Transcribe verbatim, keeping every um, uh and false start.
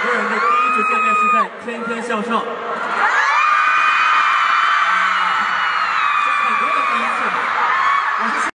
个人的第一次见面是在《天天向上》，